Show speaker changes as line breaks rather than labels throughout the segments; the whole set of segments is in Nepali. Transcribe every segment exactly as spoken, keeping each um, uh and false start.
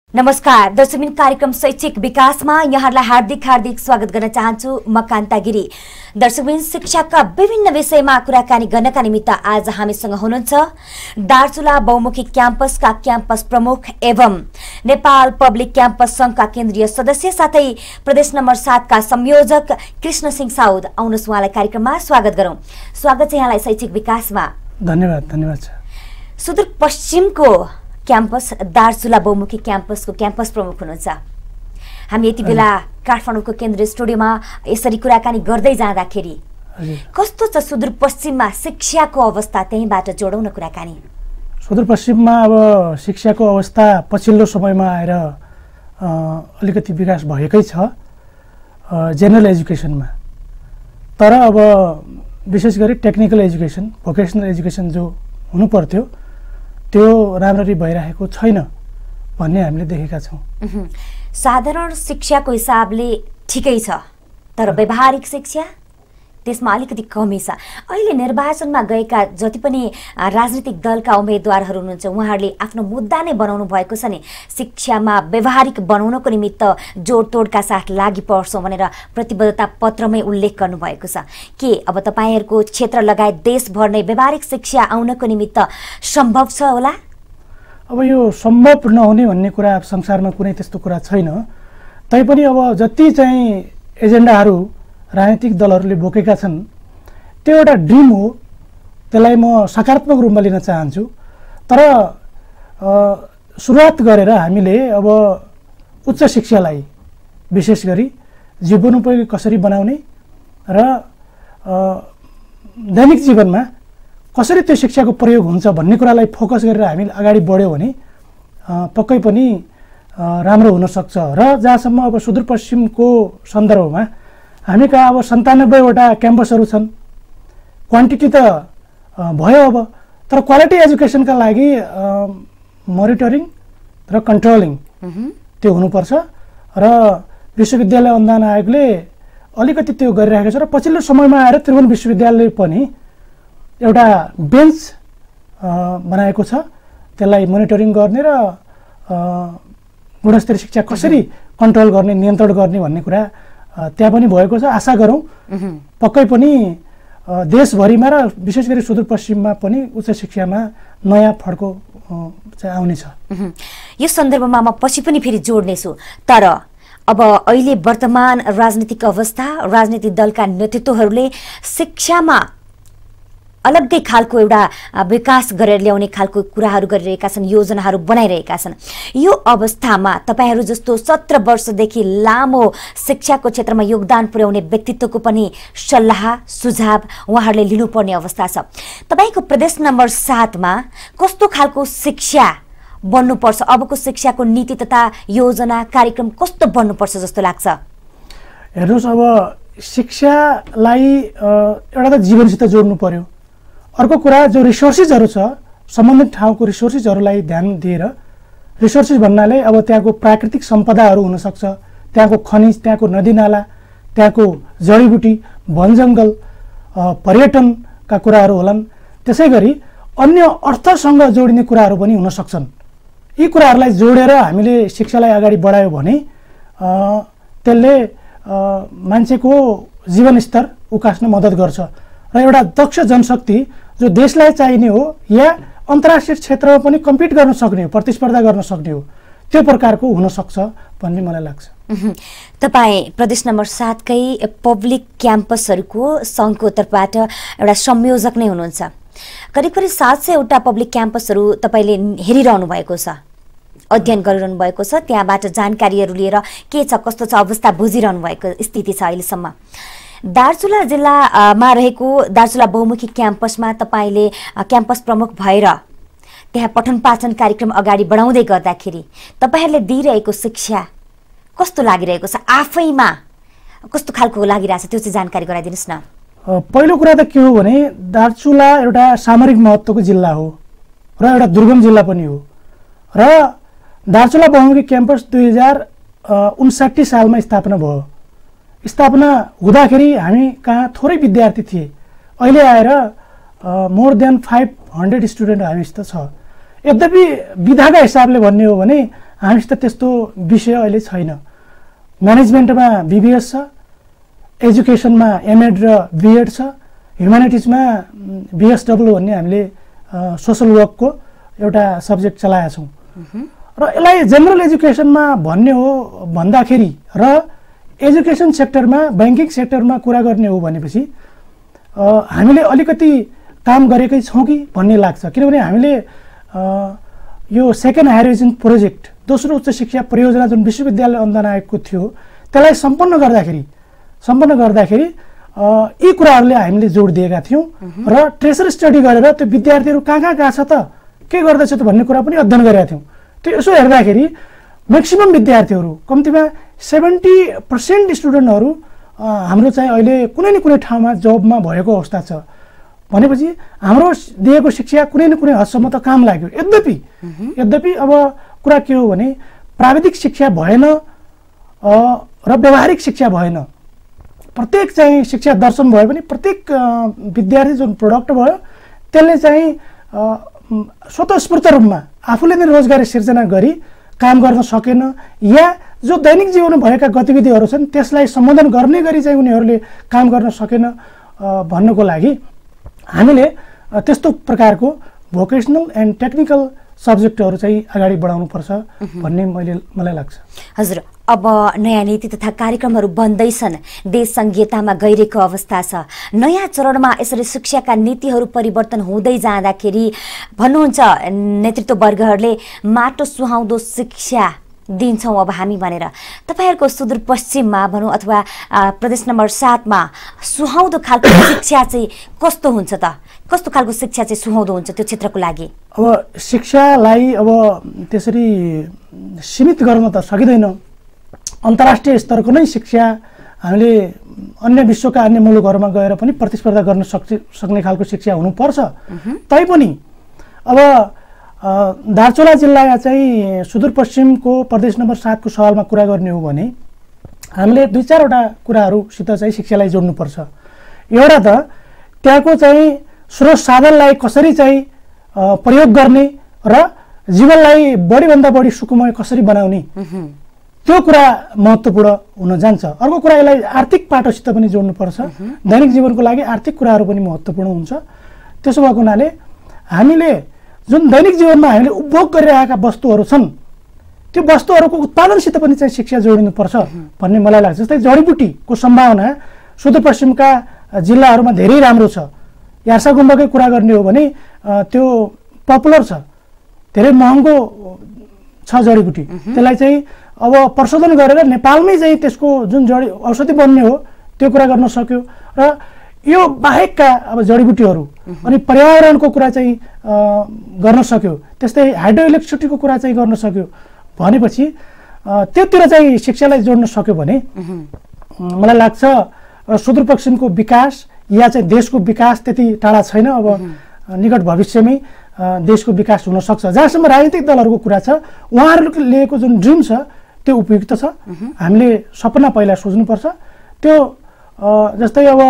नमस्कार दर्शकबिन कार्यक्रम शैक्षिक विकासमा यहाँलाई हार्दिक हार्दिक स्वागत गर्न चाहन्छु म कान्ता गिरी। दर्शकबिन शिक्षाका विभिन्न विषयमा कुराकानी गर्नका निमित्त आज हामीसँग हुनुहुन्छ दार्चुला बहुमुखी क्याम्पसका क्याम्पस प्रमुख एवं नेपाल पब्लिक क्याम्पस संघका केन्द्रीय सदस्य साथै प्रदेश नम्बर सात का संयोजक कृष्ण सिंह साउद। आउनुहोस् उहाँलाई कार्यक्रममा स्वागत गरौं। स्वागत छ यहाँलाई शैक्षिक विकासमा।
धन्यवाद धन्यवाद छ।
सुदूरपश्चिमको क्याम्पस दार्चुला बहुमुखी क्याम्पसको क्याम्पस प्रमुख हुनुहुन्छ। हामी यति बेला काठमाडौँको केन्द्रीय स्टुडियोमा यसरी कुराकानी गर्दै जाँदाखेरि कस्तो छ सुदूरपश्चिममा शिक्षाको अवस्था, त्यहीबाट जोडौँ न कुराकानी।
सुदूरपश्चिममा अब शिक्षाको अवस्था पछिल्लो समयमा आएर अलिकति विकास भएकै छ जेनरल एजुकेसनमा, तर अब विशेष गरी टेक्निकल एजुकेसन भोकेसनल एजुकेसन जो हुनु पर्थ्यो त्यो राम्ररी भइरहेको छैन भन्ने हामीले देखेका छौं।
साधारण शिक्षाको हिसाबले ठिकै छ, तर व्यावहारिक शिक्षा त्यसमा अलिकति कमी छ। अहिले निर्वाचनमा गएका जति पनि राजनीतिक दलका उम्मेदवारहरू हुनुहुन्छ उहाँहरूले आफ्नो मुद्दा नै बनाउनु भएको छ नि, शिक्षामा व्यावहारिक बनाउनको निमित्त जोडतोडका साथ लागि पर्छौं भनेर प्रतिबद्धता पत्रमै उल्लेख गर्नुभएको छ। के अब तपाईहरुको क्षेत्र लगायत देशभर नै व्यावहारिक शिक्षा आउनको निमित्त सम्भव छ होला?
अब यो सम्भव नहुने भन्ने कुरा संसारमा कुनै त्यस्तो कुरा छैन। तैपनि अब जति चाहिँ एजेन्डाहरू राजनीतिक दलहरूले बोकेका छन् त्यो एउटा ड्रिम हो, त्यसलाई म सकारात्मक रूपमा लिन चाहन्छु। तर सुरुवात गरेर हामीले अब उच्च शिक्षालाई विशेष गरी जीवनोपयोगी कसरी बनाउने र दैनिक जीवनमा कसरी त्यो शिक्षाको प्रयोग हुन्छ भन्ने कुरालाई फोकस गरेर हामी अगाडि बढ्यौं भने पक्कै पनि राम्रो हुन सक्छ। र जहाँसम्म अब सुदूरपश्चिमको सन्दर्भमा हामी कहाँ अब सन्तानब्बे वटा क्याम्पसहरू छन्, क्वान्टिटी त भयो अब, तर क्वालिटी एजुकेसनका लागि मोनिटरिङ र कन्ट्रोलिङ त्यो हुनुपर्छ। र विश्वविद्यालय अनुदान आयोगले अलिकति त्यो गरिरहेको छ र पछिल्लो समयमा आएर त्रिभुवन विश्वविद्यालयले पनि एउटा बेन्च बनाएको छ, त्यसलाई मोनिटरिङ गर्ने र गुणस्तरीय शिक्षा कसरी कन्ट्रोल गर्ने नियन्त्रण गर्ने भन्ने कुरा त्यहाँ पनि भएको छ। आशा गरौँ पक्कै पनि देशभरिमा र विशेष गरी सुदूरपश्चिममा पनि उच्च शिक्षामा नयाँ फड्को चाहिँ आउनेछ।
यो सन्दर्भमा म पछि पनि फेरि जोड्नेछु, तर अब अहिले वर्तमान राजनीतिक अवस्था राजनीतिक दलका नेतृत्वहरूले शिक्षामा अलग्गै खालको एउटा विकास गरेर ल्याउने खालको कुराहरू गरिरहेका छन्, योजनाहरू बनाइरहेका छन्। यो अवस्थामा तपाईहरू जस्तो सत्र वर्षदेखि लामो शिक्षाको क्षेत्रमा योगदान पुर्याउने व्यक्तित्वको पनि सल्लाह सुझाव उहाँहरूले लिनुपर्ने अवस्था छ। तपाईको प्रदेश नम्बर सातमा कस्तो खालको शिक्षा बन्नुपर्छ, अबको शिक्षाको नीति तथा योजना कार्यक्रम कस्तो बन्नुपर्छ जस्तो लाग्छ?
हेर्नुहोस्, अब शिक्षालाई एउटा त जीवनसित जोड्नु पर्यो। अर्को कुरा जो रिसोर्सेसहरू छ सम्बन्धित ठाउँको रिसोर्सेसहरूलाई ध्यान दिएर, रिसोर्सेस भन्नाले अब त्यहाँको प्राकृतिक सम्पदाहरू हुनसक्छ, त्यहाँको खनिज, त्यहाँको नदीनाला, त्यहाँको जडीबुटी, वनजङ्गल, पर्यटनका कुराहरू होलान्। त्यसै गरी अन्य अर्थसँग जोडिने कुराहरू पनि हुन सक्छन्। यी कुराहरूलाई जोडेर हामीले शिक्षालाई अगाडि बढायो भने त्यसले मान्छेको जीवनस्तर उकास्न मद्दत गर्छ र एउटा दक्ष जनशक्ति जो देशलाई चाहिने हो या अन्तर्राष्ट्रिय क्षेत्रमा पनि कम्पिट गर्न सक्ने हो, प्रतिस्पर्धा गर्न सक्ने हो, त्यो प्रकारको हुन सक्छ भन्ने मलाई लाग्छ।
तपाई प्रदेश नम्बर सात कै पब्लिक क्याम्पसहरूको संघको तर्फबाट एउटा संयोजक नै हुनुहुन्छ। करिब करिब सात सय वटा पब्लिक क्याम्पसहरू तपाईले हेरिरहनु भएको छ, अध्ययन गरिरहनु भएको छ, त्यहाँबाट जानकारीहरू लिएर के छ कस्तो छ अवस्था बुझिरहनु भएको स्थिति छ अहिलेसम्म। दार्चुला जिल्लामा रहेको दार्चुला बहुमुखी क्याम्पसमा तपाईले क्याम्पस प्रमुख भएर त्यहाँ पठन पाठन कार्यक्रम अगाडि बढाउँदै गर्दाखेरि तपाईहरुले दिइरहेको शिक्षा कस्तो लागिरहेको छ, आफैमा कस्तो खालको लागिरहेछ त्यो चाहिँ जानकारी गराइदिनुस् न।
पहिलो कुरा त के हो भने दार्चुला एउटा सामरिक महत्त्वको जिल्ला हो र एउटा दुर्गम जिल्ला पनि हो र दार्चुला बहुमुखी क्याम्पस दुई हजार उन्साठी सालमा स्थापना भयो। स्थापना हुँदाखेरि हामी कहाँ थोरै विद्यार्थी थिए, अहिले आएर more than five hundred student हामीसित छ। यद्यपि विधाका हिसाबले भन्ने हो भने हामीसित त्यस्तो विषय अहिले छैन। म्यानेजमेन्टमा बिबिएस छ, एजुकेसनमा एमएड र बिएड छ, ह्युम्यानिटिजमा बिएसडब्ल्यू भन्ने हामीले सोसल वर्कको एउटा सब्जेक्ट चलाएका छौँ। र यसलाई जेनरल एजुकेसनमा भन्ने हो भन्दाखेरि र एजुकेसन सेक्टरमा ब्याङ्किङ सेक्टरमा कुरा गर्ने हो भनेपछि हामीले अलिकति काम गरेकै छौँ कि भन्ने लाग्छ। किनभने हामीले यो सेकेन्ड हायर एजुकेसन प्रोजेक्ट दोस्रो उच्च शिक्षा परियोजना जुन विश्वविद्यालय अनुदान आयोगको थियो त्यसलाई सम्पन्न गर्दाखेरि सम्पन्न गर्दाखेरि यी कुराहरूले हामीले जोड दिएका थियौँ र ट्रेसर स्टडी गरेर त्यो विद्यार्थीहरू कहाँ कहाँ गएको छ त के गर्दैछ त भन्ने कुरा पनि अध्ययन गरेका थियौँ। त्यो यसो हेर्दाखेरि म्याक्सिमम विद्यार्थीहरू कम्तीमा सेभेन्टी पर्सेन्ट स्टुडेन्टहरू हाम्रो चाहिँ अहिले कुनै न कुनै ठाउँमा जबमा भएको अवस्था छ भनेपछि हाम्रो दिएको शिक्षा कुनै न कुनै हदसम्म त काम लाग्यो। यद्यपि यद्यपि अब कुरा के हो भने प्राविधिक शिक्षा भएन र व्यावहारिक शिक्षा भएन। प्रत्येक चाहिँ शिक्षा दर्शन भयो भने प्रत्येक विद्यार्थी जुन प्रोडक्ट भयो त्यसले चाहिँ स्वतस्फूर्त रूपमा आफूले नै रोजगारी सिर्जना गरी काम गर्न सकेन या जो दैनिक जीवनमा भएका गतिविधिहरू छन् त्यसलाई सम्बोधन गर्ने गरी चाहिँ उनीहरूले काम गर्न सकेन भन्नको लागि हामीले त्यस्तो प्रकारको भोकेसनल एन्ड टेक्निकल सब्जेक्टहरू चाहिँ अगाडि बढाउनुपर्छ भन्ने मैले मलाई लाग्छ।
हजुर, अब नयाँ नीति तथा कार्यक्रमहरू बन्दैछन्, देश संघीयतामा गइरहेको अवस्था छ। नयाँ चरणमा यसरी शिक्षाका नीतिहरू परिवर्तन हुँदै जाँदाखेरि भन्नुहुन्छ नेतृत्व वर्गहरूले माटो सुहाउँदो शिक्षा दिन्छौँ अब हामी भनेर, तपाईँहरूको सुदूरपश्चिममा भनौँ अथवा प्रदेश नम्बर सातमा सुहाउँदो खालको शिक्षा चाहिँ कस्तो हुन्छ त? कस्तो खालको शिक्षा चाहिँ सुहाउँदो हुन्छ त्यो क्षेत्रको लागि?
अब शिक्षालाई अब त्यसरी सीमित गर्न त सकिँदैन। अन्तर्राष्ट्रिय स्तरको नै शिक्षा हामीले अन्य विश्वका अन्य मुलुकहरूमा गएर पनि प्रतिस्पर्धा गर्न सक्छ सक्ने खालको शिक्षा हुनुपर्छ। तैपनि अब दार्चुला जिल्ला चाहिँ सुदूरपश्चिमको प्रदेश नम्बर सातको सवालमा कुरा गर्ने हो भने हामीले दुई चारवटा कुराहरूसित चाहिँ शिक्षालाई जोड्नुपर्छ। एउटा त त्यहाँको चाहिँ स्रोत साधनलाई कसरी चाहिँ प्रयोग गर्ने र जीवनलाई बढीभन्दा बढी सुखमय कसरी बनाउने त्यो कुरा महत्त्वपूर्ण हुन जान्छ। अर्को कुरा यसलाई आर्थिक पाटोसित पनि जोड्नुपर्छ। दैनिक जीवनको लागि आर्थिक कुराहरू पनि महत्त्वपूर्ण हुन्छ। त्यसो भएको हुनाले हामीले जुन दैनिक जीवनमा हामीले उपभोग गरिरहेका वस्तुहरू छन् त्यो वस्तुहरूको उत्पादनसित पनि चाहिँ शिक्षा जोडिनुपर्छ भन्ने मलाई लाग्छ। जस्तै जडीबुटीको सम्भावना सुदूरपश्चिमका जिल्लाहरूमा धेरै राम्रो छ। यार्सा गुम्बाकै कुरा गर्ने हो भने त्यो पपुलर छ, धेरै महँगो छ जडीबुटी। त्यसलाई चाहिँ अब प्रशोधन गरेर नेपालमै चाहिँ त्यसको जुन जडी औषधि बन्ने हो त्यो कुरा गर्न सक्यो। र यो बाहेकका अब जडीबुटीहरू अनि पर्यावरणको कुरा चाहिँ गर्न सक्यो, त्यस्तै हाइड्रो इलेक्ट्रिसिटीको कुरा चाहिँ गर्न सक्यो भनेपछि त्योतिर चाहिँ शिक्षालाई जोड्न सक्यो भने मलाई लाग्छ सुदूरपश्चिमको विकास या चाहिँ देशको विकास त्यति टाढा छैन। अब निकट भविष्यमै देशको विकास हुन सक्छ। जहाँसम्म राजनीतिक दलहरूको कुरा छ उहाँहरूले लिएको जुन ड्रिम छ त्यो उपयुक्त छ। हामीले सपना पहिला सोच्नुपर्छ। त्यो जस्तै अब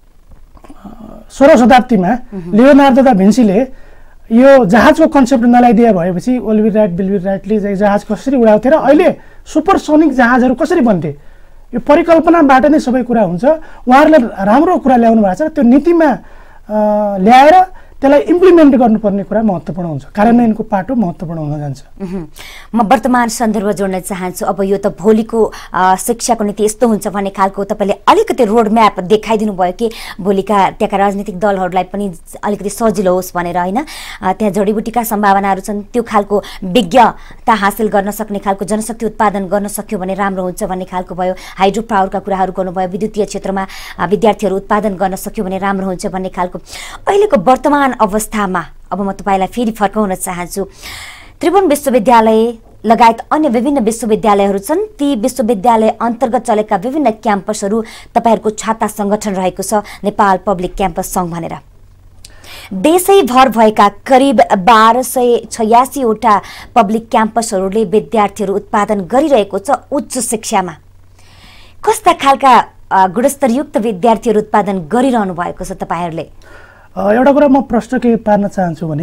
सोह्रौँ शताब्दीमा लियोनार्दो दा भिन्सीले यो जहाजको कन्सेप्ट नलाइदिए भएपछि विल बी राइट विल बी राइटले चाहिँ जहाज कसरी उडाउँथे र अहिले सुपरसोनिक जहाजहरू कसरी बन्थे यो परिकल्पनाबाट नै सबै कुरा हुन्छ। उहाँहरूले राम्रो कुरा ल्याउनु भएको छ। त्यो नीतिमा ल्याएर त्यसलाई इम्प्लिमेन्ट गर्नुपर्ने कुरा महत्त्वपूर्ण हुन्छ। कार्यान्वयनको पाटो महत्त्वपूर्ण हुन जान्छ।
म वर्तमान सन्दर्भ जोड्न चाहन्छु। अब यो त भोलिको शिक्षाको नीति यस्तो हुन्छ भन्ने खालको तपाईँले अलिकति रोड म्याप देखाइदिनु भयो कि भोलिका त्यहाँका राजनीतिक दलहरूलाई पनि अलिकति सजिलो होस् भनेर, होइन? त्यहाँ जडीबुटीका सम्भावनाहरू छन्, त्यो खालको विज्ञता हासिल गर्न सक्ने खालको जनशक्ति उत्पादन गर्न सक्यो भने राम्रो हुन्छ भन्ने खालको भयो। हाइड्रो पावरका कुराहरू गर्नुभयो, विद्युतीय क्षेत्रमा विद्यार्थीहरू उत्पादन गर्न सक्यो भने राम्रो हुन्छ भन्ने खालको। अहिलेको वर्तमान अवस्थामा अब म तपाईँलाई फेरि फर्काउन चाहन्छु। त्रिभुवन विश्वविद्यालय लगायत अन्य विभिन्न विश्वविद्यालयहरू छन्, ती विश्वविद्यालय अन्तर्गत चलेका विभिन्न क्याम्पसहरू तपाईँहरूको छाता सङ्गठन रहेको छ नेपाल पब्लिक क्याम्पस सङ्घ भनेर। देशैभर भएका करिब बाह्र सय छयासीवटा पब्लिक क्याम्पसहरूले विद्यार्थीहरू उत्पादन गरिरहेको छ उच्च शिक्षामा। कस्ता खालका गुणस्तरयुक्त विद्यार्थीहरू उत्पादन गरिरहनु भएको छ तपाईँहरूले?
एउटा कुरा म प्रश्न के पार्न चाहन्छु भने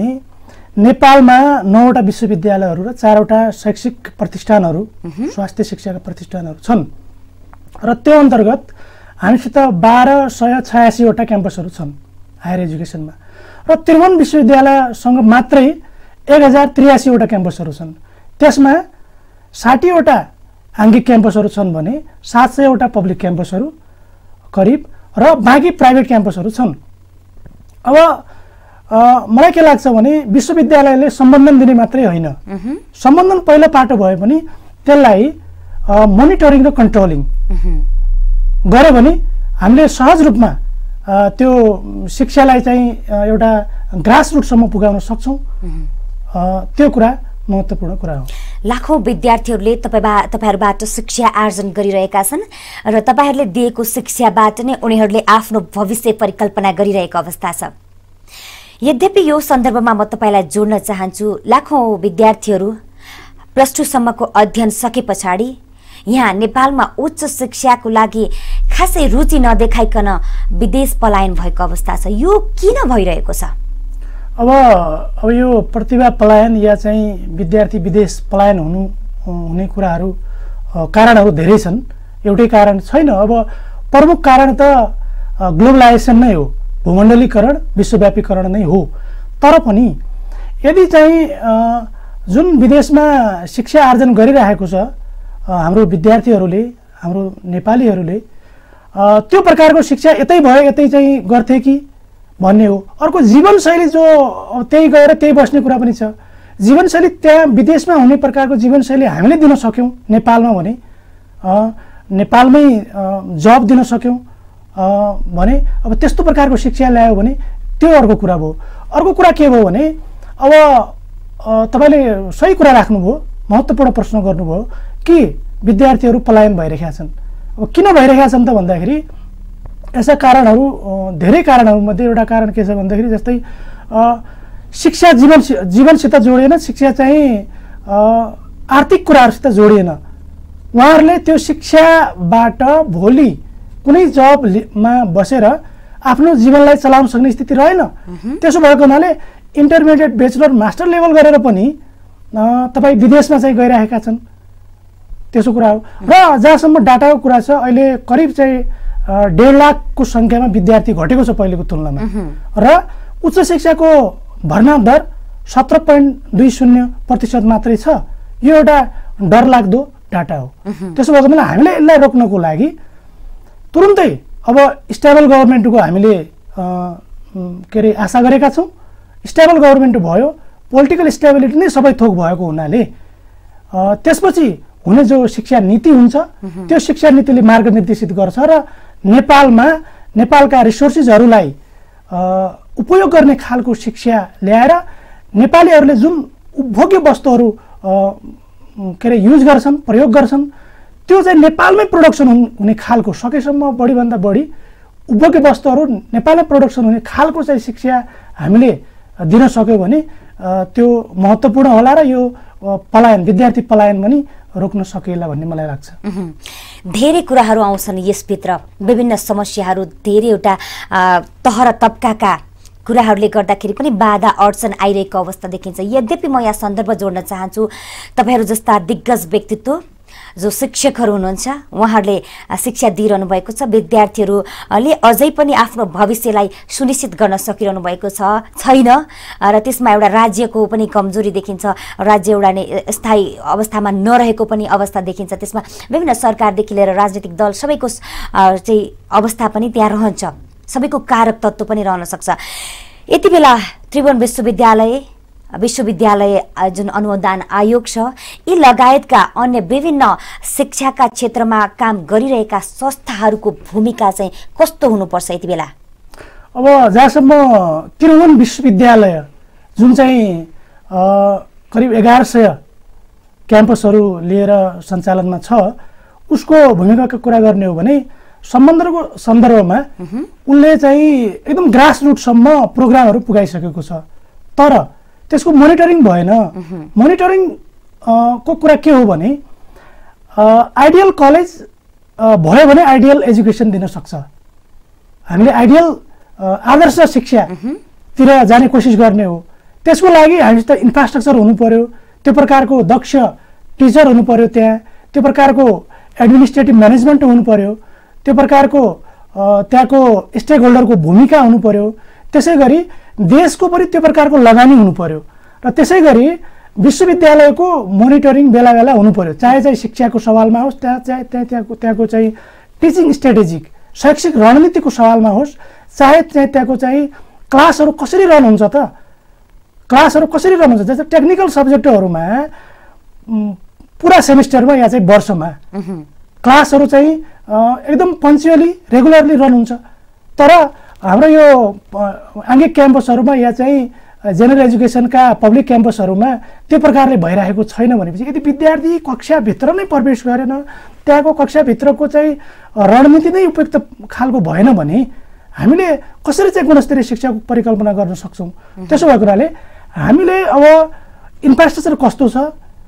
नेपालमा नौवटा विश्वविद्यालयहरू र चारवटा शैक्षिक प्रतिष्ठानहरू स्वास्थ्य शिक्षाका प्रतिष्ठानहरू छन् र त्यो अन्तर्गत हामीसित बाह्र सय छयासीवटा क्याम्पसहरू छन् हायर एजुकेसनमा र त्रिभुवन विश्वविद्यालयसँग मात्रै एक हजार त्रियासीवटा क्याम्पसहरू छन्। त्यसमा साठीवटा आङ्गिक क्याम्पसहरू छन् भने सात सयवटा पब्लिक क्याम्पसहरू करिब र बाँकी प्राइभेट क्याम्पसहरू छन्। अब मलाई के लाग्छ भने विश्वविद्यालयले सम्बन्धन दिने मात्रै होइन, सम्बन्धन पहिलो पाटो भए पनि त्यसलाई मोनिटरिङ र कन्ट्रोलिङ गऱ्यो भने हामीले सहज रूपमा त्यो शिक्षालाई चाहिँ एउटा ग्रासरुटसम्म पुगाउन सक्छौँ। त्यो कुरा महत्त्वपूर्ण कुरा हो।
लाखौं विद्यार्थीहरूले तपाईबा तपाईहरुबाट शिक्षा आर्जन गरिरहेका छन् र तपाईहरुले दिएको शिक्षाबाट नै उनीहरूले आफ्नो भविष्य परिकल्पना गरिरहेको अवस्था छ। यद्यपि यो सन्दर्भमा म तपाईलाई जोड्न चाहन्छु, लाखौं विद्यार्थीहरू प्लस टू सम्मको अध्ययन सके पछाडि यहाँ नेपालमा उच्च शिक्षाको लागि खासै रुचि नदेखाइकन विदेश पलायन भएको अवस्था छ। यो किन भइरहेको छ?
अब अब यो प्रतिभा पलायन या चाहिँ विद्यार्थी विदेश पलायन हुनु हुने कुराहरू कारणहरू धेरै छन्, एउटै कारण छैन। अब प्रमुख कारण त ग्लोबलाइजेसन नै हो, भूमण्डलीकरण विश्वव्यापीकरण नै हो। तर पनि यदि चाहिँ जुन विदेशमा शिक्षा आर्जन गरिरहेको छ हाम्रो विद्यार्थीहरूले, हाम्रो नेपालीहरूले त्यो प्रकारको शिक्षा यतै भयो यतै चाहिँ गर्थे कि भन्ने हो। अर्को जीवनशैली जो त्यही गएर त्यही बस्ने कुरा पनि छ। जीवनशैली त्यहाँ विदेशमा हुने प्रकारको जीवनशैली हामीले दिन सक्यौँ नेपालमा भने, नेपालमै जब दिन सक्यौँ भने, अब त्यस्तो प्रकारको शिक्षा ल्यायो भने त्यो अर्को कुरा भयो। अर्को कुरा के भयो भने अब तपाईँले सही कुरा राख्नुभयो, महत्त्वपूर्ण प्रश्न गर्नुभयो कि विद्यार्थीहरू पलायन भइरहेका छन्। अब किन भइरहेका छन् त भन्दाखेरि यसका कारणहरू धेरै कारणहरूमध्ये एउटा कारण के छ भन्दाखेरि जस्तै शिक्षा जीवन जीवनसित जोडिएन, शिक्षा चाहिँ आर्थिक कुराहरूसित जोडिएन। उहाँहरूले त्यो शिक्षाबाट भोलि कुनै जबमा बसेर आफ्नो जीवनलाई चलाउन सक्ने स्थिति रहेन। त्यसो भएको हुनाले इन्टरमिडिएट ब्याचलर मास्टर लेभल गरेर पनि तपाईँ विदेशमा चाहिँ गइरहेका छन्, त्यसो कुरा हो। र जहाँसम्म डाटाको कुरा छ, अहिले करिब चाहिँ डेढ लाखको सङ्ख्यामा विद्यार्थी घटेको छ पहिलेको तुलनामा र उच्च शिक्षाको भर्ना दर सत्र पोइन्ट दुई शून्य प्रतिशत मात्रै छ। यो एउटा डरलाग्दो डाटा हो। त्यसो भएको बेला हामीले यसलाई रोक्नको लागि तुरुन्तै अब स्टेबल गभर्मेन्टको हामीले के अरे आशा गरेका छौँ। स्टेबल गभर्मेन्ट भयो, पोलिटिकल स्टेबिलिटी नै सबै थोक भएको हुनाले त्यसपछि हुने जो शिक्षा नीति हुन्छ त्यो शिक्षा नीतिले मार्ग निर्देशित गर्छ र नेपालमा नेपालका रिसोर्सेसहरूलाई उपयोग गर्ने खालको शिक्षा ल्याएर नेपालीहरूले जुन उपभोग्य वस्तुहरू के अरे युज गर्छन्, प्रयोग गर्छन्, त्यो चाहिँ नेपालमै प्रोडक्सन हुने खालको सकेसम्म बढीभन्दा बढी उपभोग्य वस्तुहरू नेपालमै प्रोडक्सन हुने खालको चाहिँ शिक्षा हामीले दिन सक्यौँ भने त्यो महत्त्वपूर्ण होला र यो पलायन विद्यार्थी पलायन पनि रोक्न सकिएला भन्ने मलाई लाग्छ।
धेरै कुराहरू आउँछन् यसभित्र, विभिन्न समस्याहरू, धेरैवटा तह र तबकाका कुराहरूले गर्दाखेरि पनि बाधा अडचन आइरहेको अवस्था देखिन्छ। यद्यपि म यहाँ सन्दर्भ जोड्न चाहन्छु, तपाईहरू जस्ता दिग्गज व्यक्तित्व जो शिक्षकहरू हुनुहुन्छ उहाँहरूले शिक्षा दिइरहनु भएको छ, विद्यार्थीहरूले अझै पनि आफ्नो भविष्यलाई सुनिश्चित गर्न सकिरहनु भएको छ छैन र त्यसमा एउटा राज्यको पनि कमजोरी देखिन्छ, राज्य एउटा नै स्थायी अवस्थामा नरहेको पनि अवस्था देखिन्छ। त्यसमा विभिन्न सरकारदेखि लिएर राजनीतिक दल सबैको चाहिँ अवस्था पनि त्यहाँ रहन्छ, सबैको कारक तत्त्व पनि रहन सक्छ। यति बेला त्रिभुवन विश्वविद्यालय विश्वविद्यालय जुन अनुदान आयोग छ, यी लगायतका अन्य विभिन्न शिक्षाका क्षेत्रमा काम गरिरहेका संस्थाहरूको भूमिका चाहिँ कस्तो हुनुपर्छ यति बेला?
अब जहाँसम्म त्रिभुवन विश्वविद्यालय जुन चाहिँ करिब एघार सय क्याम्पसहरू लिएर सञ्चालनमा छ, उसको भूमिकाको कुरा गर्ने हो भने सम्बन्धको सन्दर्भमा उनले चाहिँ एकदम ग्रास रुटसम्म प्रोग्रामहरू पुगाइसकेको छ। तर त्यसको मोनिटरिङ भएन। मोनिटरिङ को कुरा के हो भने आइडियल कलेज भयो भने आइडियल एजुकेसन दिन सक्छ। हामीले आइडियल आदर्श शिक्षातिर जाने कोसिस गर्ने हो। त्यसको लागि हामीसित इन्फ्रास्ट्रक्चर हुनु पर्यो, त्यो प्रकारको दक्ष टिचर हुनु पर्यो, त्यहाँ त्यो प्रकारको एडमिनिस्ट्रेटिभ म्यानेजमेन्ट हुनु पर्यो, त्यो प्रकारको त्यहाँको स्टेक होल्डरको भूमिका हुनु पर्यो, त्यसै गरी देशको पनि त्यो प्रकारको लगानी हुनु पर्यो र त्यसै गरी विश्वविद्यालयको मोनिटरिङ बेला बेला हुनु पर्यो, चाहे चाहिँ शिक्षाको सवालमा होस्, त्यहाँ चाहे त्यहाँ त्यहाँको त्यहाँको चाहिँ टिचिङ स्ट्राटेजिक शैक्षिक रणनीतिको सवालमा होस्, चाहे चाहिँ त्यहाँको चाहिँ क्लासहरू कसरी रन हुन्छ त क्लासहरू कसरी रन हुन्छ जस्तै टेक्निकल सब्जेक्टहरूमा पुरा सेमिस्टरमा या चाहिँ वर्षमा क्लासहरू चाहिँ एकदम पङ्क्चुअली रेगुलरली रन हुन्छ। तर हाम्रो यो आङ्गिक क्याम्पसहरूमा या चाहिँ जेनरल एजुकेसनका पब्लिक क्याम्पसहरूमा त्यो प्रकारले भइरहेको छैन भनेपछि यदि विद्यार्थी कक्षाभित्र नै प्रवेश गरेन, त्यहाँको कक्षाभित्रको चाहिँ रणनीति नै उपयुक्त खालको भएन भने हामीले कसरी चाहिँ गुणस्तरीय शिक्षाको परिकल्पना गर्न सक्छौँ? त्यसो भएको हुनाले हामीले अब इन्फ्रास्ट्रक्चर कस्तो छ,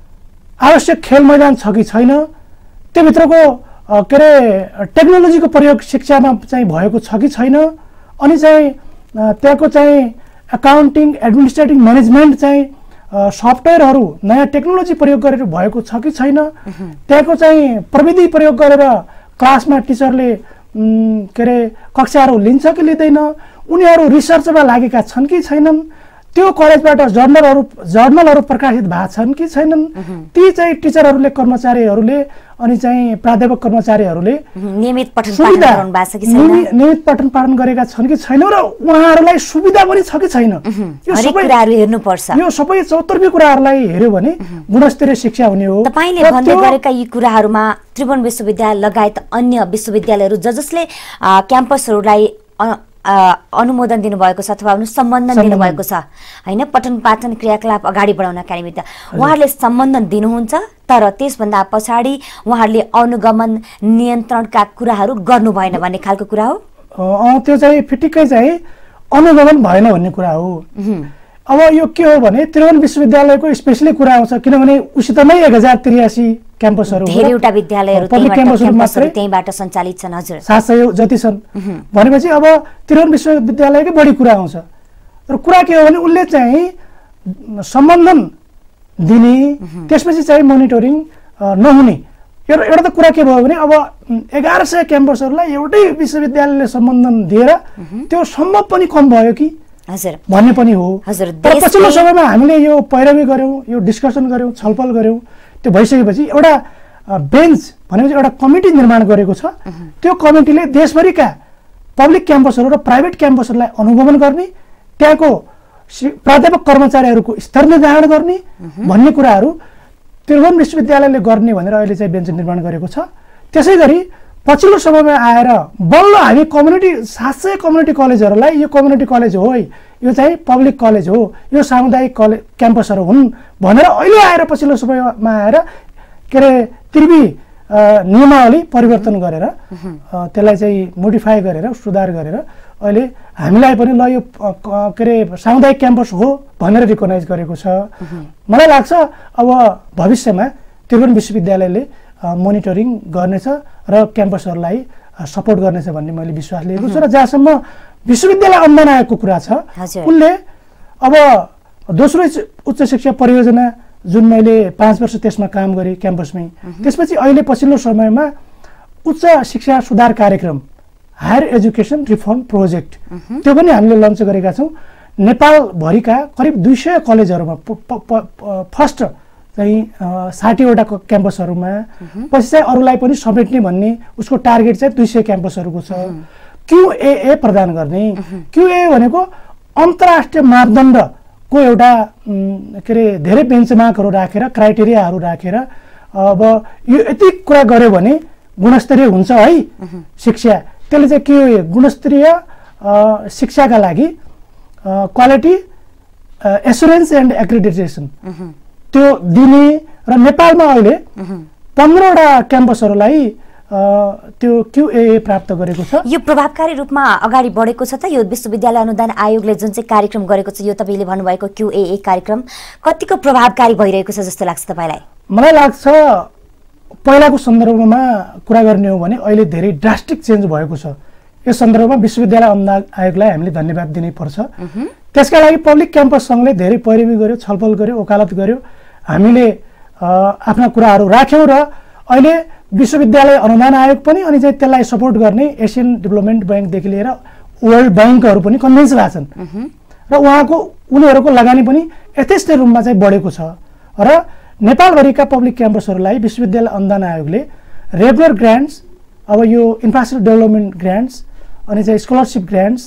आवश्यक खेल मैदान छ कि छैन, त्योभित्रको के अरे टेक्नोलोजीको प्रयोग शिक्षामा चाहिँ भएको छ कि छैन, अनि चाहिँ त्यहाँको चाहिँ अकाउन्टिङ एडमिनिस्ट्रेटिभ म्यानेजमेन्ट चाहिँ सफ्टवेयरहरू नयाँ टेक्नोलोजी प्रयोग गरेर भएको छ कि छैन, त्यहाँको चाहिँ प्रविधि प्रयोग गरेर क्लासमा टिचरले के अरे कक्षाहरू लिन्छ कि लिँदैन, उनीहरू रिसर्चमा लागेका छन् कि छैनन्, त्यो कलेजबाट जर्नलहरू जर्नलहरू प्रकाशित भएको छन् कि छैनन्, ती चाहिँ टिचरहरूले कर्मचारीहरूले अनि चाहिँ प्राध्यापक कर्मचारीहरूले
नियमित पठन पाठन गराउनु भएको छ कि छैन,
नियमित पठन पाठन गरेका छन् कि छैन र उहाँहरूलाई सुविधा पनि छ कि छैन,
यो सबै कुराहरू हेर्नुपर्छ।
यो सबै चौतर्फी कुराहरूलाई हेर्यो भने गुणस्तरीय शिक्षा हुने हो।
तपाईले भन्दै गरेका यी कुराहरूमा त्रिभुवन विश्वविद्यालय लगायत अन्य विश्वविद्यालयहरू ज जसले क्याम्पसहरूलाई अनुमोदन दिनुभएको छ अथवा सम्बन्धन दिनुभएको छ हैन, पठन पाठन क्रियाकलाप अगाडि बढाउनका निमित्त उहाँहरूले सम्बन्धन दिनुहुन्छ, तर त्यसभन्दा पछाडि उहाँहरूले अनुगमन नियन्त्रणका कुराहरू गर्नु भएन भन्ने खालको कुरा हो।
त्यो चाहिँ फिटिक्कै चाहिँ अनुगमन भएन भन्ने कुरा हो। अब यो के हो भने त्रिभुवन विश्वविद्यालयको स्पेशली कुरा आउँछ, किनभने उसित नै एक हजार त्रियासी क्याम्पसहरू
धेरैवटा विद्यालयहरू
पब्लिक क्याम्पसहरू मात्रै
त्यहीबाट सञ्चालित छन्। हजुर,
सात सय जति छन् भनेपछि अब त्रिभुवन विश्वविद्यालयकै बढी कुरा आउँछ। र कुरा के हो भने उसले चाहिँ सम्बन्धन दिने, त्यसपछि चाहिँ मोनिटरिङ नहुने, एउटा त कुरा के भयो भने अब एघार सय क्याम्पसहरूलाई एउटै विश्वविद्यालयले सम्बन्धन दिएर त्यो सम्भव पनि कम भयो कि
हजुर
भन्ने पनि हो।
हजुर,
पछिल्लो समयमा हामीले यो पैरवी गऱ्यौँ, यो डिस्कसन गऱ्यौँ, छलफल गऱ्यौँ, त्यो भइसकेपछि एउटा बेन्च भनेपछि एउटा कमिटी निर्माण गरेको छ। त्यो कमिटीले देशभरिका पब्लिक क्याम्पसहरू र प्राइभेट क्याम्पसहरूलाई अनुगमन गर्ने, त्यहाँको प्राध्यापक कर्मचारीहरूको स्तर निर्धारण गर्ने भन्ने कुराहरू त्रिभुवन विश्वविद्यालयले गर्ने भनेर अहिले चाहिँ बेन्च निर्माण गरेको छ। त्यसै गरी पछिल्लो समयमा आएर बल्ल हामी कम्युनिटी सात सय कम्युनिटी कलेजहरूलाई यो कम्युनिटी कलेज हो है, यो चाहिँ पब्लिक कलेज हो, यो सामुदायिक कलेज क्याम्पसहरू हुन् भनेर अहिले आएर पछिल्लो समयमा आएर के अरे त्रिवी नियमावली परिवर्तन गरेर त्यसलाई चाहिँ मोडिफाई गरेर सुधार गरेर अहिले हामीलाई पनि ल यो के अरे सामुदायिक क्याम्पस हो भनेर रिकगनाइज गरेको छ। मलाई लाग्छ अब भविष्यमा त्रिभुवन विश्वविद्यालयले मोनिटरिङ गर्नेछ र क्याम्पसहरूलाई सपोर्ट गर्नेछ भन्ने मैले विश्वास लिएको छु। र जहाँसम्म विश्वविद्यालय अनुदान आयोगको कुरा छ, उनले अब दोस्रो उच्च शिक्षा परियोजना जुन मैले पाँच वर्ष त्यसमा काम गरेँ क्याम्पसमै, त्यसपछि अहिले पछिल्लो समयमा उच्च शिक्षा सुधार कार्यक्रम हायर एजुकेसन रिफर्म प्रोजेक्ट त्यो पनि हामीले लन्च गरेका छौँ। नेपालभरिका करिब दुई सय कलेजहरूमा फर्स्ट चाहिँ साठीवटा क्याम्पसहरूमा, पछि चाहिँ अरूलाई पनि समेट्ने भन्ने उसको टार्गेट चाहिँ दुई सय क्याम्पसहरूको छ। क्युएए प्रदान गर्ने, क्युए भनेको अन्तर्राष्ट्रिय मापदण्डको एउटा के अरे धेरै बेन्चमार्कहरू राखेर क्राइटेरियाहरू राखेर अब यो यति कुरा गर्यो भने गुणस्तरीय हुन्छ है शिक्षा, त्यसले चाहिँ के गुणस्तरीय शिक्षाका लागि क्वालिटी एसुरेन्स एन्ड एक्रेडिटेसन त्यो दिने र नेपालमा अहिले पन्ध्रवटा क्याम्पसहरूलाई त्यो क्युए प्राप्त गरेको छ।
यो प्रभावकारी रूपमा अगाडि बढेको छ त यो विश्वविद्यालय अनुदान आयोगले जुन चाहिँ कार्यक्रम गरेको छ, यो तपाईँले भन्नुभएको क्युए कार्यक्रम कतिको प्रभावकारी भइरहेको छ जस्तो लाग्छ तपाईँलाई?
मलाई लाग्छ पहिलाको सन्दर्भमा कुरा गर्ने हो भने अहिले धेरै ड्रास्टिक चेन्ज भएको छ। यस सन्दर्भमा विश्वविद्यालय अनुदान आयोगलाई हामीले धन्यवाद दिनै पर्छ। त्यसका लागि पब्लिक क्याम्पस सङ्घले धेरै पैरवी गर्यो, छलफल गर्यो, वकालत गर्यो। हामीले आफ्ना कुराहरू राख्यौँ र अहिले विश्वविद्यालय अनुदान आयोग पनि अनि चाहिँ त्यसलाई सपोर्ट गर्ने एसियन डेभलपमेन्ट ब्याङ्कदेखि लिएर वर्ल्ड ब्याङ्कहरू पनि कन्भिन्स भएको छन् र उहाँको उनीहरूको लगानी पनि यथेष्ट रूपमा चाहिँ बढेको छ र नेपालभरिका पब्लिक क्याम्पसहरूलाई विश्वविद्यालय अनुदान आयोगले रेगुलर ग्रान्ट्स, अब यो इन्फ्रास्ट्रक्चर डेभलपमेन्ट ग्रान्ट्स अनि चाहिँ स्कलरसिप ग्रान्ट्स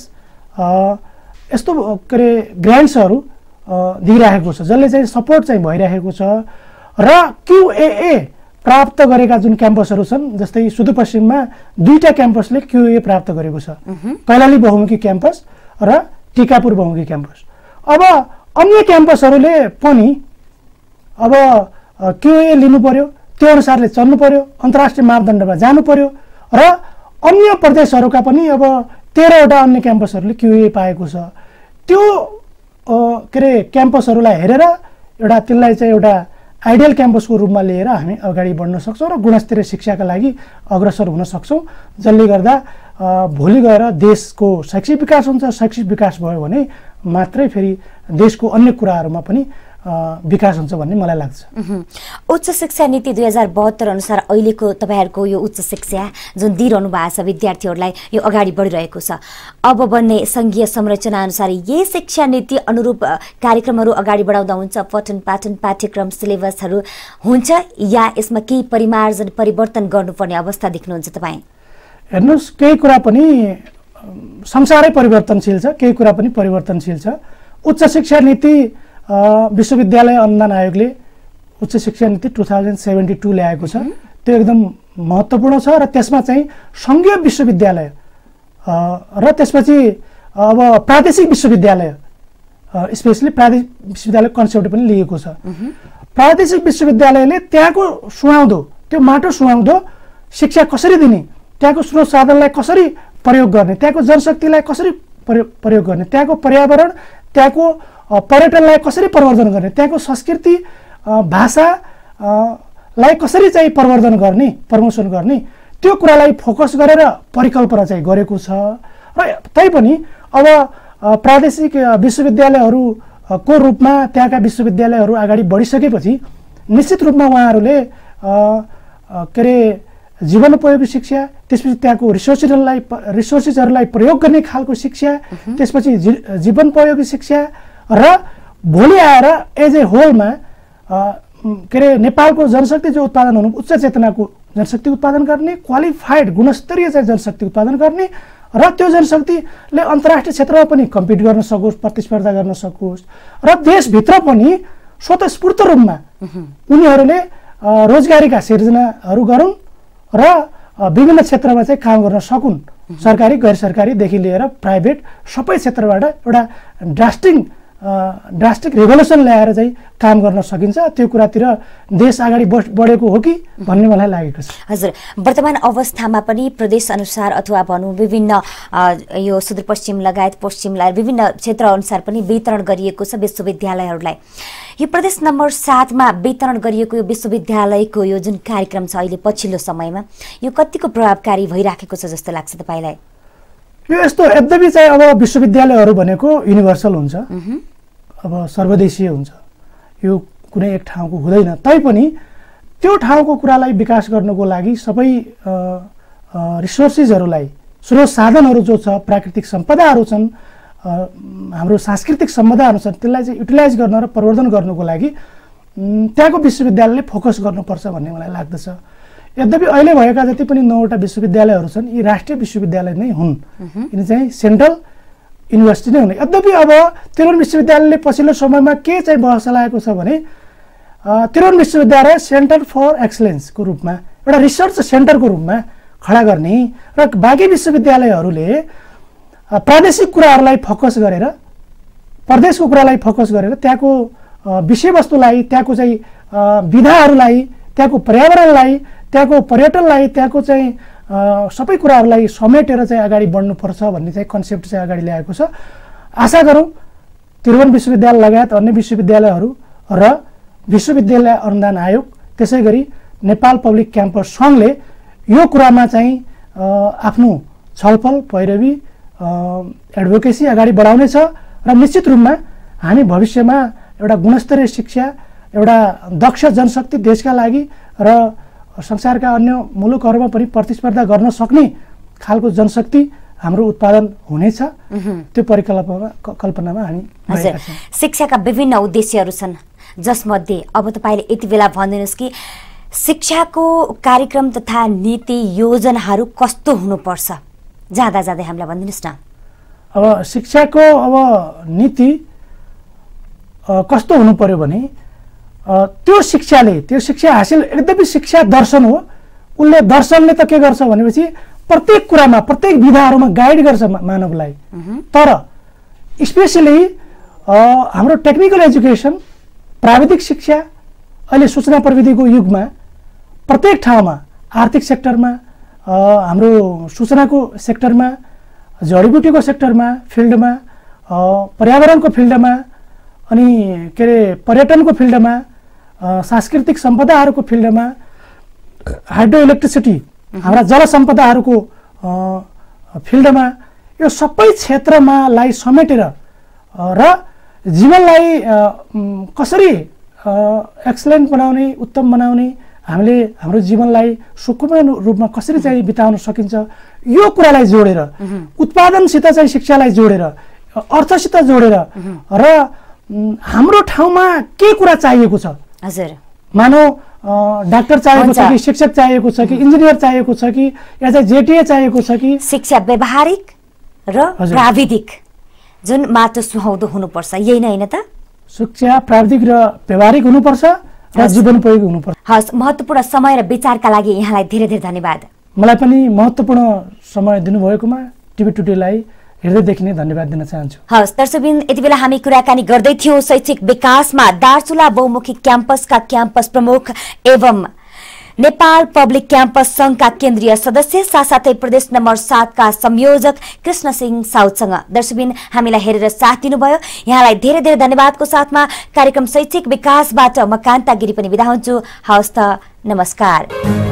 यस्तो के अरे ग्रान्ट्सहरू दिइराखेको छ, जसले चाहिँ सपोर्ट चाहिँ भइरहेको छ र क्युएए प्राप्त गरेका जुन क्याम्पसहरू छन्, जस्तै सुदूरपश्चिममा दुईटा क्याम्पसले क्युए प्राप्त गरेको छ, कैलाली बहुमुखी क्याम्पस र टिकापुर बहुमुखी क्याम्पस। अब अन्य क्याम्पसहरूले पनि अब क्युए लिनु पर्यो, त्यो अनुसारले चल्नु पर्यो, अन्तर्राष्ट्रिय मापदण्डमा जानु पर्यो र अन्य प्रदेशहरूका पनि अब तेह्रवटा अन्य क्याम्पसहरूले क्युए पाएको छ। त्यो के अरे क्याम्पसहरूलाई हेरेर एउटा त्यसलाई चाहिँ एउटा आइडियल क्याम्पसको रूपमा लिएर हामी अगाडि बढ्न सक्छौँ र गुणस्तरीय शिक्षाका लागि अग्रसर हुन सक्छौँ, जसले गर्दा भोलि गएर देशको शैक्षिक विकास हुन्छ। शैक्षिक विकास भयो भने मात्रै फेरि देशको अन्य कुराहरूमा पनि विकास हुन्छ भन्ने मलाई लाग्छ।
उच्च शिक्षा नीति दुई हजार बहत्तर अनुसार अहिलेको तपाईँहरूको यो उच्च शिक्षा जुन दिइरहनु भएको छ विद्यार्थीहरूलाई यो अगाडि बढिरहेको छ, अब बन्ने सङ्घीय संरचना अनुसार यही शिक्षा नीति अनुरूप कार्यक्रमहरू अगाडि बढाउँदा हुन्छ? पठन पाठन पाठ्यक्रम सिलेबसहरू हुन्छ या यसमा केही परिमार्जन परिवर्तन गर्नुपर्ने अवस्था देख्नुहुन्छ तपाईँ?
हेर्नुहोस्, केही कुरा पनि संसारै परिवर्तनशील छ, केही कुरा पनि परिवर्तनशील छ। उच्च शिक्षा नीति विश्वविद्यालय अनुदान आयोगले उच्च शिक्षा नीति टु थाउजन्ड सेभेन्टी टू ल्याएको छ, त्यो एकदम महत्त्वपूर्ण छ र त्यसमा चाहिँ सङ्घीय विश्वविद्यालय र त्यसपछि अब प्रादेशिक विश्वविद्यालय, स्पेसली प्रादेशिक विश्वविद्यालय कन्सेप्ट पनि लिएको छ। प्रादेशिक विश्वविद्यालयले त्यहाँको सुहाउँदो, त्यो माटो सुहाउँदो शिक्षा कसरी दिने, त्यहाँको स्रोत साधनलाई कसरी प्रयोग गर्ने, त्यहाँको जनशक्तिलाई कसरी प्रयोग गर्ने, त्यहाँको पर्यावरण, त्यहाँको पर्यटनलाई कसरी प्रवर्धन गर्ने, त्यहाँको संस्कृति भाषालाई कसरी चाहिँ प्रवर्धन गर्ने, प्रमोसन गर्ने, त्यो कुरालाई फोकस गरेर परिकल्पना चाहिँ गरेको छ। र तैपनि अब प्रादेशिक विश्वविद्यालयहरूको रूपमा त्यहाँका विश्वविद्यालयहरू अगाडि बढिसकेपछि निश्चित रूपमा उहाँहरूले के अरे जीवनोपयोगी शिक्षा, त्यसपछि त्यहाँको रिसोर्सेसहरूलाई रिसोर्सेसहरूलाई प्रयोग गर्ने खालको शिक्षा, त्यसपछि जीवनोपयोगी शिक्षा र भोलि आएर एज ए होलमा के अरे नेपालको जनशक्ति जो उत्पादन हुनु, उच्च चेतनाको जनशक्ति उत्पादन गर्ने, क्वालिफाइड गुणस्तरीय चाहिँ जनशक्ति उत्पादन गर्ने र त्यो जनशक्तिले अन्तर्राष्ट्रिय क्षेत्रमा पनि कम्पिट गर्न सकोस्, प्रतिस्पर्धा गर्न सकोस् र देशभित्र पनि स्वतस्फूर्त रूपमा उनीहरूले रोजगारीका सिर्जनाहरू गरून् र विभिन्न क्षेत्रमा चाहिँ काम गर्न सकुन्। सरकारी गैर सरकारीदेखि लिएर प्राइभेट सबै क्षेत्रबाट एउटा ड्रास्टिङ ड्रास्टिक रेभोल्युसन ल्याएर चाहिँ काम गर्न सकिन्छ। त्यो कुरातिर देश अगाडि बढेको हो कि भन्ने मलाई लागेको छ।
हजुर, वर्तमान अवस्थामा पनि प्रदेश अनुसार अथवा भनौँ विभिन्न यो सुदूरपश्चिम लगायत पश्चिम लगायत विभिन्न क्षेत्र अनुसार पनि वितरण गरिएको छ विश्वविद्यालयहरूलाई। यो प्रदेश नम्बर सातमा वितरण गरिएको यो विश्वविद्यालयको यो जुन कार्यक्रम छ अहिले पछिल्लो समयमा यो कतिको प्रभावकारी भइराखेको छ जस्तो लाग्छ तपाईँलाई?
यो यस्तो, यद्यपि चाहिँ अब विश्वविद्यालयहरू भनेको युनिभर्सल हुन्छ, अब सर्वदेशीय हुन्छ, यो कुनै एक ठाउँको हुँदैन। तैपनि त्यो ठाउँको कुरालाई विकास गर्नको लागि सबै रिसोर्सेसहरूलाई, स्रोत साधनहरू जो छ, प्राकृतिक सम्पदाहरू छन्, हाम्रो सांस्कृतिक सम्पदाहरू छन्, त्यसलाई चाहिँ युटिलाइज गर्न र प्रवर्धन गर्नको लागि त्यहाँको विश्वविद्यालयले फोकस गर्नुपर्छ भन्ने मलाई लाग्दछ। यद्यपि अहिले भएका जति पनि नौवटा विश्वविद्यालयहरू छन् यी राष्ट्रिय विश्वविद्यालय नै हुन्, यिनी चाहिँ सेन्ट्रल युनिभर्सिटी नै हुन्। यद्यपि अब त्रिभुवन विश्वविद्यालयले पछिल्लो समयमा के चाहिँ बहस चलाएको छ भने त्रिभुवन विश्वविद्यालय सेन्टर फर एक्सलेन्सको रूपमा, एउटा रिसर्च सेन्टरको रूपमा खडा गर्ने र बाँकी विश्वविद्यालयहरूले प्रादेशिक कुराहरूलाई फोकस गरेर, प्रदेशको कुरालाई फोकस गरेर त्यहाँको विषयवस्तुलाई, त्यहाँको चाहिँ विधाहरूलाई, त्यहाँको पर्यावरणलाई, त्यहाँको पर्यटनलाई, त्यहाँको चाहिँ सबै कुराहरूलाई समेटेर चाहिँ अगाडि बढ्नुपर्छ भन्ने चाहिँ कन्सेप्ट चाहिँ अगाडि ल्याएको छ। आशा गरौँ त्रिभुवन विश्वविद्यालय लगायत अन्य विश्वविद्यालयहरू र विश्वविद्यालय अनुदान आयोग, त्यसै गरी नेपाल पब्लिक क्याम्पस सङ्घले यो कुरामा चाहिँ आफ्नो छलफल पैरवी एडभोकेसी अगाडि बढाउनेछ र निश्चित रूपमा हामी भविष्यमा एउटा गुणस्तरीय शिक्षा, एउटा दक्ष जनशक्ति देशका लागि र संसारका अन्य मुलुकहरूमा पनि प्रतिस्पर्धा गर्न सक्ने खालको जनशक्ति हाम्रो उत्पादन हुनेछ। त्यो परिकल्पना कल्पनामा हामी
हजुर। शिक्षाका विभिन्न उद्देश्यहरू छन्, जसमध्ये अब तपाईँले यति बेला भनिदिनुहोस् कि शिक्षाको कार्यक्रम तथा नीति योजनाहरू कस्तो हुनुपर्छ, जाँदा जाँदै हामीलाई भनिदिनुहोस् न।
अब शिक्षाको अब नीति कस्तो हुनु पर्यो भने त्यो शिक्षाले त्यो शिक्षा हासिल एकदमै शिक्षा दर्शन हो। उसले दर्शनले त के गर्छ भनेपछि प्रत्येक कुरामा प्रत्येक विधाहरूमा गाइड गर्छ मानवलाई। तर स्पेसली हाम्रो टेक्निकल एजुकेसन, प्राविधिक शिक्षा अहिले सूचना प्रविधिको युगमा प्रत्येक ठाउँमा, आर्थिक सेक्टरमा, हाम्रो सूचनाको सेक्टरमा, जडीबुटीको सेक्टरमा, फिल्डमा, पर्यावरणको फिल्डमा, अनि के अरे पर्यटनको फिल्डमा, सांस्कृतिक सम्पदाहरूको फिल्डमा, हाइड्रो इलेक्ट्रिसिटी हाम्रा जल सम्पदाहरूको फिल्डमा, यो सबै क्षेत्रमा लाई समेटेर र जीवनलाई कसरी एक्सलेन्ट बनाउने, उत्तम बनाउने, हामीले हाम्रो जीवनलाई सुखमय रूपमा कसरी चाहिँ बिताउन सकिन्छ, यो कुरालाई जोडेर, उत्पादनसित चाहिँ शिक्षालाई जोडेर, अर्थसित जोडेर र हाम्रो ठाउँमा के कुरा चाहिएको छ,
हजुर,
मानव डाक्टर चाहिएको छ कि शिक्षक चाहिएको छ कि इन्जिनियर चाहिएको छ कि या चाहिँ जेटिए चाहिएको छ कि
शिक्षा व्यावहारिक र प्राविधिक जुन माटो सुहाउँदो हुनुपर्छ, यही नै हैन त?
शिक्षा प्राविधिक र व्यावहारिक हुनुपर्छ र जीवनोपयोगी हुनुपर्छ।
हस्, महत्त्वपूर्ण समय र विचारका लागि यहाँलाई धेरै धेरै धन्यवाद।
मलाई पनि महत्त्वपूर्ण समय दिनुभएकोमा टिभी टुडेलाई हृदयदेखि नै धन्यवाद दिन चाहन्छु।
हस् दर्शकबिन, यति बेला हामी कुराकानी गर्दै थियौं शैक्षिक विकासमा दार्चुला बहुमुखी क्याम्पसका क्याम्पस प्रमुख एवं नेपाल पब्लिक क्याम्पस संघका केन्द्रीय सदस्य साथसाथै प्रदेश नम्बर सात का संयोजक कृष्ण सिंह साउदसँग। दर्शकबिन, हामीलाई हेरेर साथ दिनुभयो, यहाँलाई धेरै धेरै धन्यवादको साथमा कार्यक्रम शैक्षिक विकासबाट म कान्ता गिरी पनि बिदा हुन्छु। हवस् त, नमस्कार।